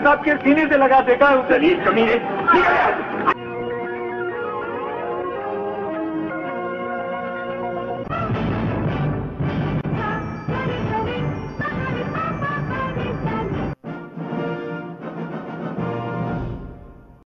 साहब के सीने से लगा देगा उसे। कमीने